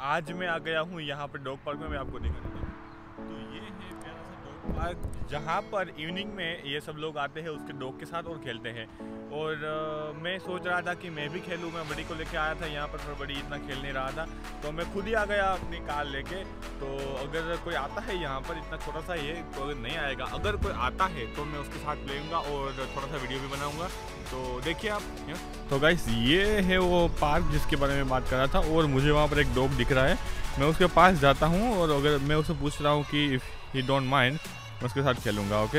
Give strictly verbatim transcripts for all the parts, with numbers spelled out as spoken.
आज मैं आ गया हूँ यहाँ पर डॉग पार्क में, मैं आपको दिखाने दूँ। तो ये है प्यारा सा डॉग पार्क जहाँ पर इवनिंग में ये सब लोग आते हैं उसके डॉग के साथ और खेलते हैं। और आ, मैं सोच रहा था कि मैं भी खेलूँ, मैं बड़ी को लेके आया था यहाँ पर, पर बड़ी इतना खेल नहीं रहा था तो मैं खुद ही आ गया अपनी कार लेके। तो अगर कोई आता है यहाँ पर, इतना छोटा सा ये तो अगर नहीं आएगा, अगर कोई आता है तो मैं उसके साथ लेऊँगा और थोड़ा सा वीडियो भी बनाऊँगा। तो देखिए आप। तो गाइस ये है वो पार्क जिसके बारे में बात कर रहा था, और मुझे वहाँ पर एक डॉग दिख रहा है। मैं उसके पास जाता हूँ और अगर मैं उससे पूछ रहा हूँ कि इफ़ ही डोंट माइंड, मैं उसके साथ खेलूँगा। ओके।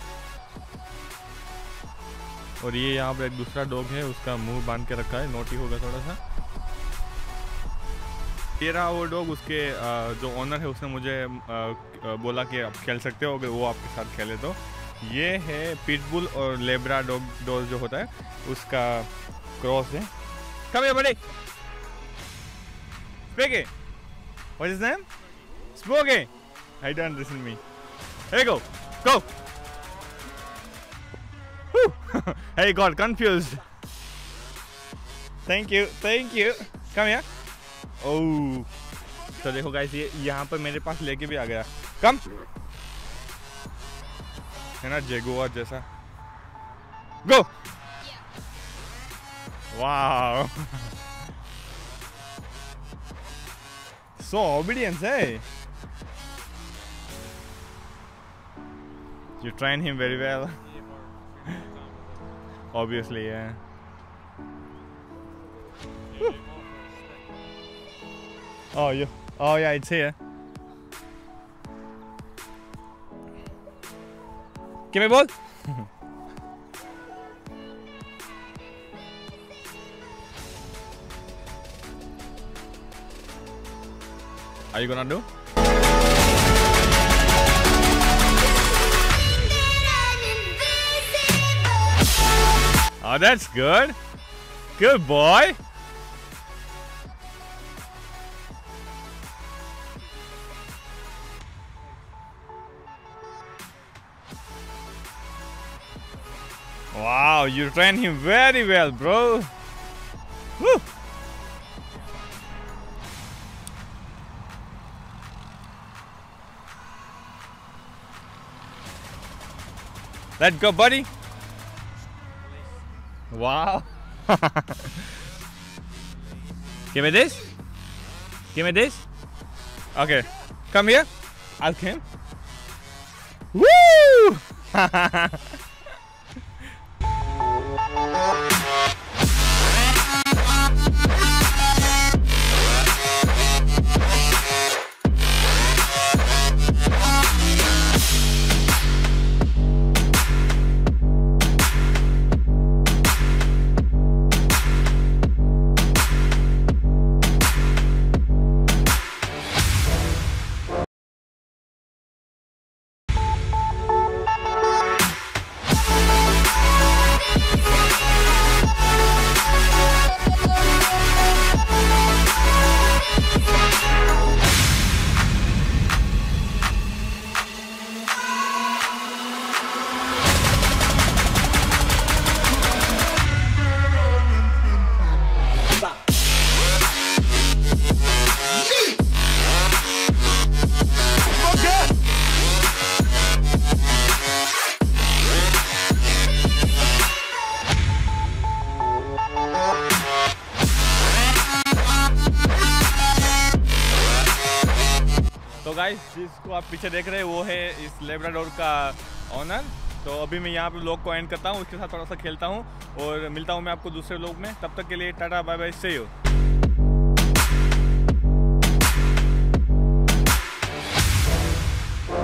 और ये यहाँ पर एक दूसरा डॉग है, उसका मुंह बांध के रखा है, नोटी होगा थोड़ा सा। ये रहा वो डॉग, उसके जो ओनर है उसने मुझे बोला कि आप खेल सकते हो अगर वो आपके साथ खेले तो। ये है पिटबुल और लेब्राडोर डॉग जो होता है उसका क्रॉस है। Come here, buddy. Spooky. What is his name? Spooky. I don't listen to me. Here you go. Go. Whew. Hey, got confused. Thank you. Thank you. Come here. Oh. तो देखो guys, ये यहाँ पर मेरे पास लेके भी आ गया। Come. है ना जेगुआर जैसा। गो। वाओ। सो ओबीडियंस है। You train him very well. Obviously, yeah. Oh, you. Oh, yeah, it's here. Give me a ball. Are you gonna do? Oh, that's good. Good boy. Wow, you train him very well, bro. Woo. Let's go, buddy. Wow. Give me this. Give me this. Okay, come here. I'll come. Woo! तो guys जिसको आप पीछे देख रहे हैं वो है इस लेब्राडोर का ऑनर। तो अभी मैं यहाँ पे व्लॉग को एंड करता हूँ, उसके साथ थोड़ा सा खेलता हूँ और मिलता हूँ मैं आपको दूसरे व्लॉग में। तब तक के लिए tata bye bye, see you.